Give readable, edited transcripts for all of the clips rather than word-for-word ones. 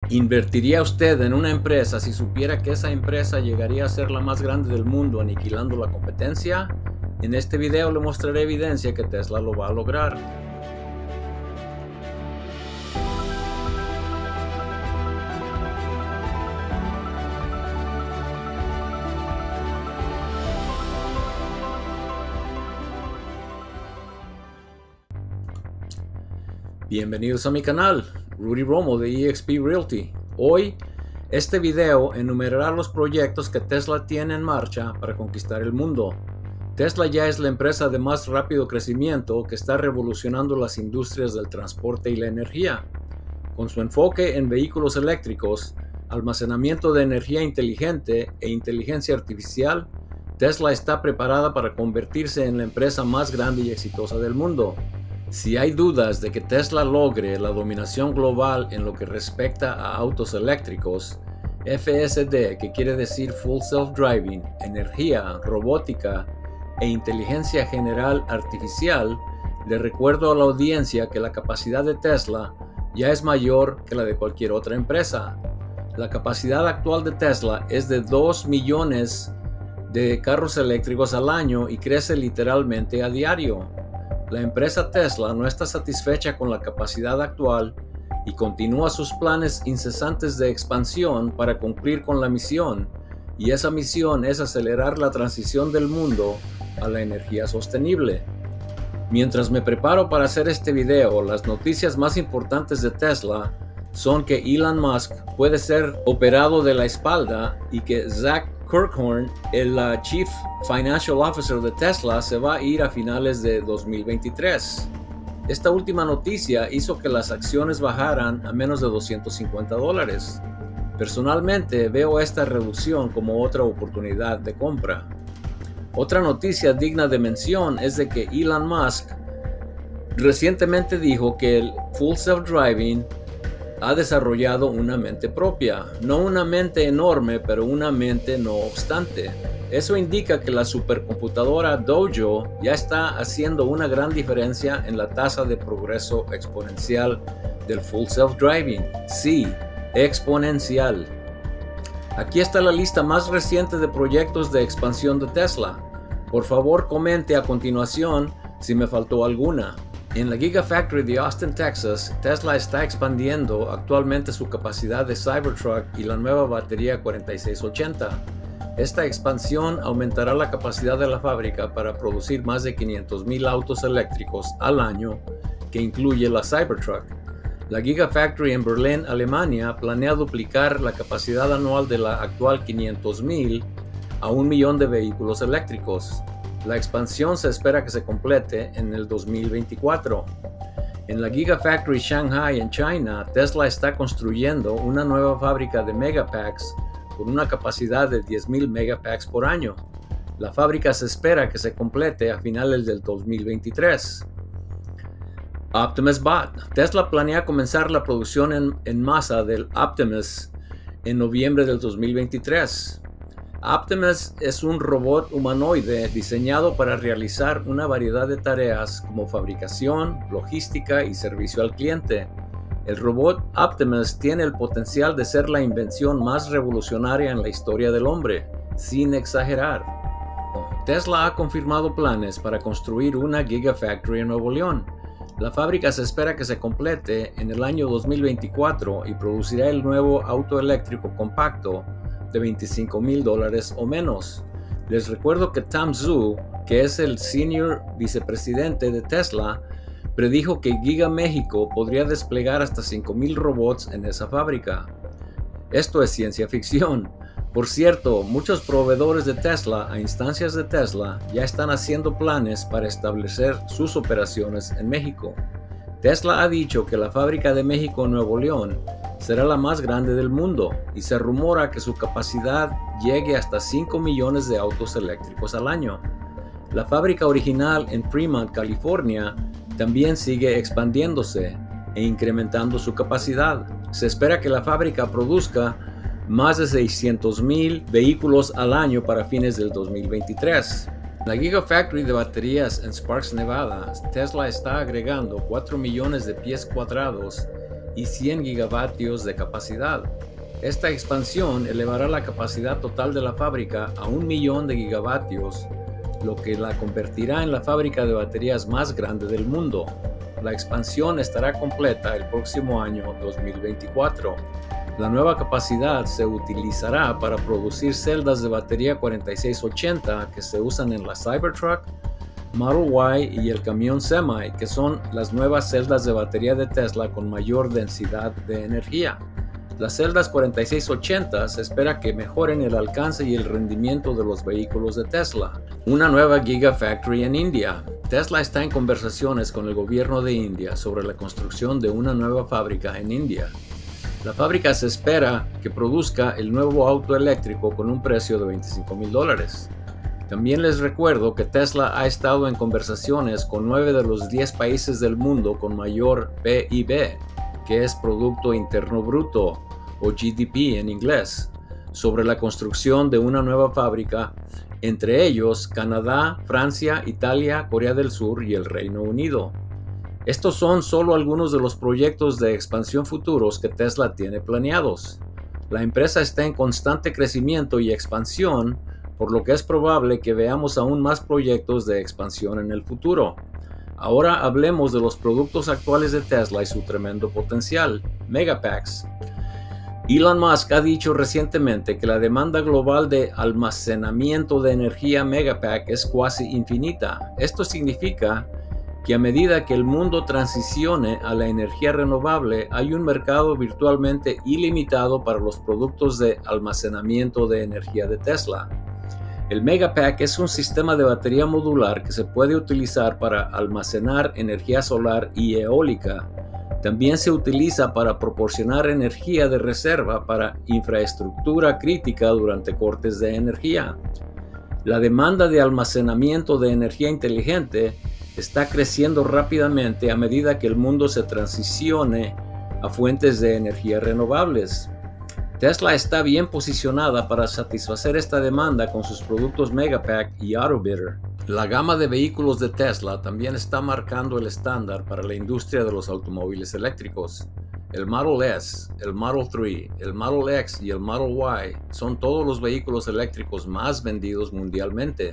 ¿Invertiría usted en una empresa si supiera que esa empresa llegaría a ser la más grande del mundo aniquilando la competencia? En este video le mostraré evidencia que Tesla lo va a lograr. Bienvenidos a mi canal, Rudy Romo de eXp Realty. Hoy, este video enumerará los proyectos que Tesla tiene en marcha para conquistar el mundo. Tesla ya es la empresa de más rápido crecimiento que está revolucionando las industrias del transporte y la energía. Con su enfoque en vehículos eléctricos, almacenamiento de energía inteligente e inteligencia artificial, Tesla está preparada para convertirse en la empresa más grande y exitosa del mundo. Si hay dudas de que Tesla logre la dominación global en lo que respecta a autos eléctricos, FSD, que quiere decir Full Self-Driving, energía, robótica e inteligencia general artificial, le recuerdo a la audiencia que la capacidad de Tesla ya es mayor que la de cualquier otra empresa. La capacidad actual de Tesla es de 2 millones de carros eléctricos al año y crece literalmente a diario. La empresa Tesla no está satisfecha con la capacidad actual y continúa sus planes incesantes de expansión para cumplir con la misión, y esa misión es acelerar la transición del mundo a la energía sostenible. Mientras me preparo para hacer este video, las noticias más importantes de Tesla son que Elon Musk puede ser operado de la espalda y que Zach Kirkhorn, el Chief Financial Officer de Tesla, se va a ir a finales de 2023. Esta última noticia hizo que las acciones bajaran a menos de $250. Personalmente veo esta reducción como otra oportunidad de compra. Otra noticia digna de mención es de que Elon Musk recientemente dijo que el Full Self-Driving ha desarrollado una mente propia, no una mente enorme, pero una mente no obstante. Eso indica que la supercomputadora Dojo ya está haciendo una gran diferencia en la tasa de progreso exponencial del Full Self-Driving. Sí, exponencial. Aquí está la lista más reciente de proyectos de expansión de Tesla. Por favor, comente a continuación si me faltó alguna. En la Gigafactory de Austin, Texas, Tesla está expandiendo actualmente su capacidad de Cybertruck y la nueva batería 4680. Esta expansión aumentará la capacidad de la fábrica para producir más de 500,000 autos eléctricos al año, que incluye la Cybertruck. La Gigafactory en Berlín, Alemania, planea duplicar la capacidad anual de la actual 500,000 a 1,000,000 de vehículos eléctricos. La expansión se espera que se complete en el 2024. En la Gigafactory Shanghai en China, Tesla está construyendo una nueva fábrica de Megapacks con una capacidad de 10,000 Megapacks por año. La fábrica se espera que se complete a finales del 2023. Optimus Bot. Tesla planea comenzar la producción en masa del Optimus en noviembre del 2023. Optimus es un robot humanoide diseñado para realizar una variedad de tareas como fabricación, logística y servicio al cliente. El robot Optimus tiene el potencial de ser la invención más revolucionaria en la historia del hombre, sin exagerar. Tesla ha confirmado planes para construir una Gigafactory en Nuevo León. La fábrica se espera que se complete en el año 2024 y producirá el nuevo auto eléctrico compacto de $25,000 o menos. Les recuerdo que Tom Zhu, que es el senior vicepresidente de Tesla, predijo que Giga México podría desplegar hasta 5,000 robots en esa fábrica. Esto es ciencia ficción. Por cierto, muchos proveedores de Tesla a instancias de Tesla ya están haciendo planes para establecer sus operaciones en México. Tesla ha dicho que la fábrica de México en Nuevo León será la más grande del mundo y se rumora que su capacidad llegue hasta 5 millones de autos eléctricos al año. La fábrica original en Fremont, California, también sigue expandiéndose e incrementando su capacidad. Se espera que la fábrica produzca más de 600,000 vehículos al año para fines del 2023. La Gigafactory de baterías en Sparks, Nevada, Tesla está agregando 4 millones de pies cuadrados y 100 gigavatios de capacidad. Esta expansión elevará la capacidad total de la fábrica a 1 millón de gigavatios, lo que la convertirá en la fábrica de baterías más grande del mundo. La expansión estará completa el próximo año 2024. La nueva capacidad se utilizará para producir celdas de batería 4680 que se usan en la Cybertruck, Model Y y el camión Semi, que son las nuevas celdas de batería de Tesla con mayor densidad de energía. Las celdas 4680 se espera que mejoren el alcance y el rendimiento de los vehículos de Tesla. Una nueva Gigafactory en India. Tesla está en conversaciones con el gobierno de India sobre la construcción de una nueva fábrica en India. La fábrica se espera que produzca el nuevo auto eléctrico con un precio de $25,000. También les recuerdo que Tesla ha estado en conversaciones con 9 de los 10 países del mundo con mayor PIB, que es Producto Interno Bruto, o GDP en inglés, sobre la construcción de una nueva fábrica, entre ellos Canadá, Francia, Italia, Corea del Sur y el Reino Unido. Estos son solo algunos de los proyectos de expansión futuros que Tesla tiene planeados. La empresa está en constante crecimiento y expansión, por lo que es probable que veamos aún más proyectos de expansión en el futuro. Ahora hablemos de los productos actuales de Tesla y su tremendo potencial, Megapacks. Elon Musk ha dicho recientemente que la demanda global de almacenamiento de energía Megapack es casi infinita. Esto significa que a medida que el mundo transicione a la energía renovable, hay un mercado virtualmente ilimitado para los productos de almacenamiento de energía de Tesla. El Megapack es un sistema de batería modular que se puede utilizar para almacenar energía solar y eólica. También se utiliza para proporcionar energía de reserva para infraestructura crítica durante cortes de energía. La demanda de almacenamiento de energía inteligente está creciendo rápidamente a medida que el mundo se transicione a fuentes de energía renovables. Tesla está bien posicionada para satisfacer esta demanda con sus productos Megapack y Autobidder. La gama de vehículos de Tesla también está marcando el estándar para la industria de los automóviles eléctricos. El Model S, el Model 3, el Model X y el Model Y son todos los vehículos eléctricos más vendidos mundialmente.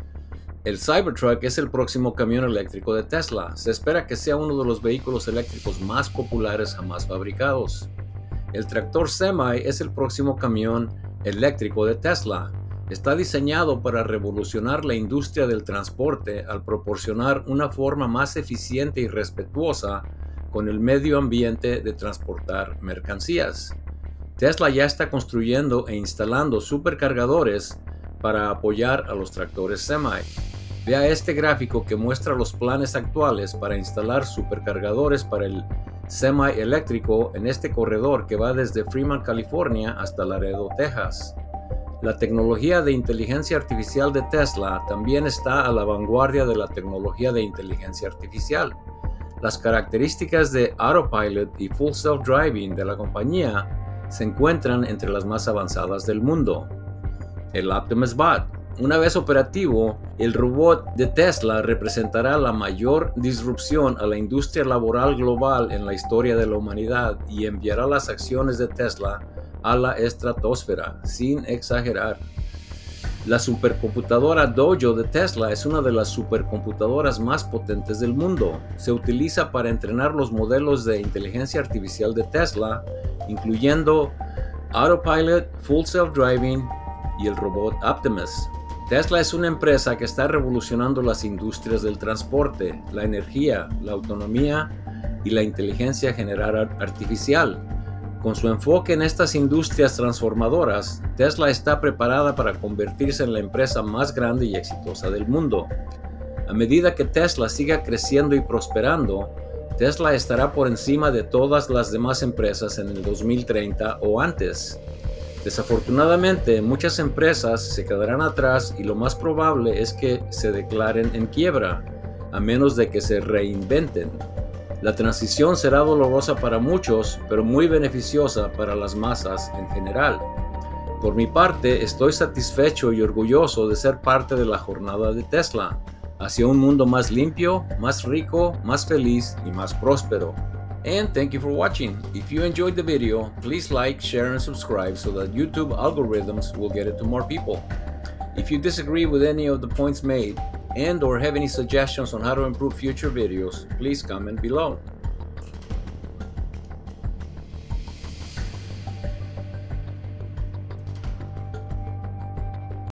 El Cybertruck es el próximo camión eléctrico de Tesla. Se espera que sea uno de los vehículos eléctricos más populares jamás fabricados. El tractor Semi es el próximo camión eléctrico de Tesla. Está diseñado para revolucionar la industria del transporte al proporcionar una forma más eficiente y respetuosa con el medio ambiente de transportar mercancías. Tesla ya está construyendo e instalando supercargadores para apoyar a los tractores Semi. Vea este gráfico que muestra los planes actuales para instalar supercargadores para el Semi eléctrico en este corredor que va desde Fremont, California hasta Laredo, Texas. La tecnología de inteligencia artificial de Tesla también está a la vanguardia de la tecnología de inteligencia artificial. Las características de Autopilot y Full Self-Driving de la compañía se encuentran entre las más avanzadas del mundo. El Optimus Bot. Una vez operativo, el robot de Tesla representará la mayor disrupción a la industria laboral global en la historia de la humanidad y enviará las acciones de Tesla a la estratosfera, sin exagerar. La supercomputadora Dojo de Tesla es una de las supercomputadoras más potentes del mundo. Se utiliza para entrenar los modelos de inteligencia artificial de Tesla, incluyendo Autopilot, Full Self-Driving y el robot Optimus. Tesla es una empresa que está revolucionando las industrias del transporte, la energía, la autonomía y la inteligencia general artificial. Con su enfoque en estas industrias transformadoras, Tesla está preparada para convertirse en la empresa más grande y exitosa del mundo. A medida que Tesla siga creciendo y prosperando, Tesla estará por encima de todas las demás empresas en el 2030 o antes. Desafortunadamente, muchas empresas se quedarán atrás y lo más probable es que se declaren en quiebra, a menos de que se reinventen. La transición será dolorosa para muchos, pero muy beneficiosa para las masas en general. Por mi parte, estoy satisfecho y orgulloso de ser parte de la jornada de Tesla, hacia un mundo más limpio, más rico, más feliz y más próspero. And thank you for watching. If you enjoyed the video, please like, share, and subscribe so that YouTube algorithms will get it to more people. If you disagree with any of the points made and/or have any suggestions on how to improve future videos, please comment below.